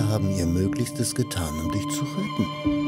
haben ihr Möglichstes getan, um dich zu retten.